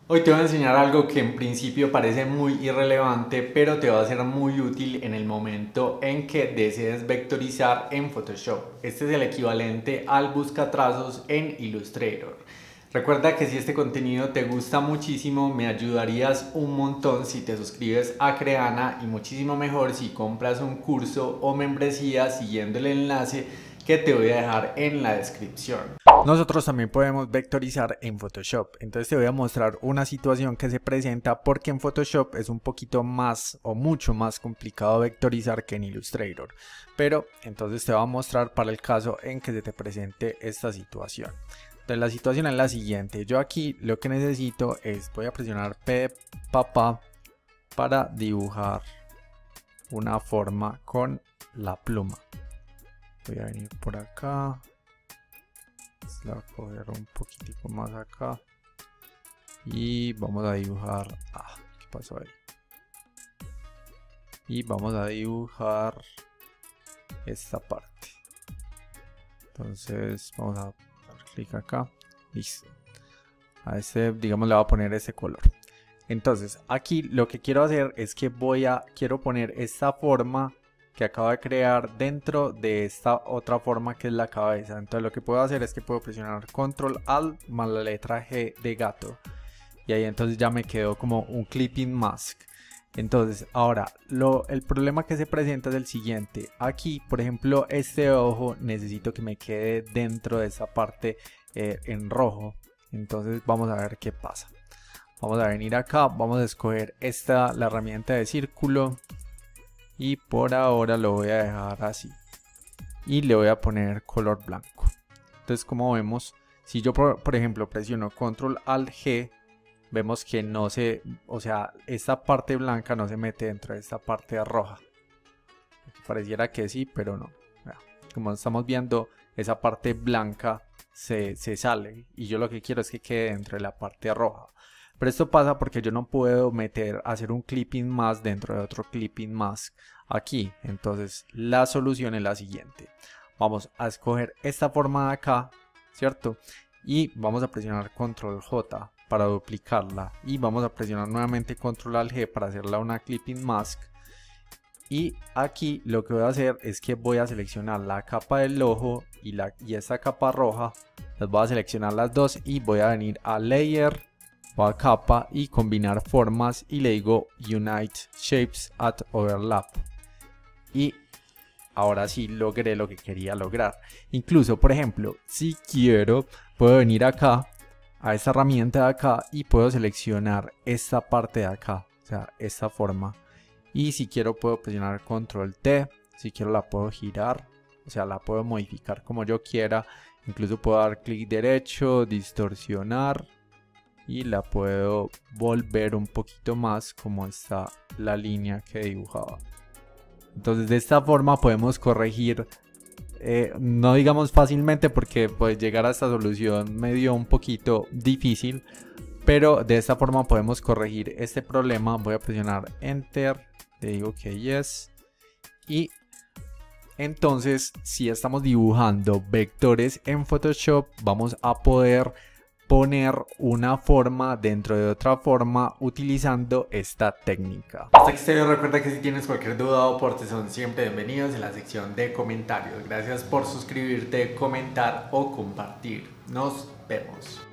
Hoy te voy a enseñar algo que en principio parece muy irrelevante, pero te va a ser muy útil en el momento en que desees vectorizar en Photoshop. Este es el equivalente al buscatrazos en Illustrator. Recuerda que si este contenido te gusta muchísimo, me ayudarías un montón si te suscribes a Creana y muchísimo mejor si compras un curso o membresía siguiendo el enlace que te voy a dejar en la descripción. Nosotros también podemos vectorizar en Photoshop. Entonces te voy a mostrar una situación que se presenta porque en Photoshop es un poquito más o mucho más complicado vectorizar que en Illustrator. Pero entonces te voy a mostrar para el caso en que se te presente esta situación. Entonces la situación es la siguiente. Yo aquí lo que necesito es, voy a presionar P de papá para dibujar una forma con la pluma. Voy a venir por acá. La voy a coger un poquitico más acá y vamos a dibujar ¿qué pasó ahí? Y vamos a dibujar esta parte. Entonces vamos a dar clic acá, listo. A este, digamos, le voy a poner ese color. Entonces aquí lo que quiero hacer es que quiero poner esta forma que acabo de crear dentro de esta otra forma que es la cabeza. Entonces lo que puedo hacer es que puedo presionar Control Alt más la letra G de gato y ahí entonces ya me quedó como un clipping mask. Entonces ahora el problema que se presenta es el siguiente. Aquí por ejemplo este ojo necesito que me quede dentro de esa parte en rojo. Entonces vamos a ver qué pasa. Vamos a venir acá, vamos a escoger la herramienta de círculo. Y por ahora lo voy a dejar así. Y le voy a poner color blanco. Entonces como vemos, si yo por ejemplo presiono Control Alt G, vemos que no se, o sea, esta parte blanca no se mete dentro de esta parte roja. Pareciera que sí, pero no. Como estamos viendo, esa parte blanca se sale. Y yo lo que quiero es que quede dentro de la parte roja. Pero esto pasa porque yo no puedo hacer un clipping mask dentro de otro clipping mask aquí. Entonces la solución es la siguiente. Vamos a escoger esta forma de acá, ¿cierto? Y vamos a presionar Control J para duplicarla. Y vamos a presionar nuevamente Control Alt G para hacerla una clipping mask. Y aquí lo que voy a hacer es que voy a seleccionar la capa del ojo y esta capa roja. Las voy a seleccionar las dos y voy a venir a Layer, voy a capa y combinar formas y le digo Unite Shapes at Overlap. Y ahora sí logré lo que quería lograr. Incluso, por ejemplo, si quiero, puedo venir acá a esta herramienta de acá y puedo seleccionar esta parte de acá, o sea, esta forma. Y si quiero puedo presionar Control T, si quiero la puedo girar, o sea, la puedo modificar como yo quiera. Incluso puedo dar clic derecho, distorsionar y la puedo volver un poquito más como está la línea que dibujaba. Entonces de esta forma podemos corregir, no digamos fácilmente porque pues llegar a esta solución me dio un poquito difícil, pero de esta forma podemos corregir este problema. Voy a presionar Enter, le digo que yes y entonces si estamos dibujando vectores en Photoshop vamos a poder poner una forma dentro de otra forma utilizando esta técnica. Hasta aquí este video. Recuerda que si tienes cualquier duda o aporte son siempre bienvenidos en la sección de comentarios. Gracias por suscribirte, comentar o compartir. Nos vemos.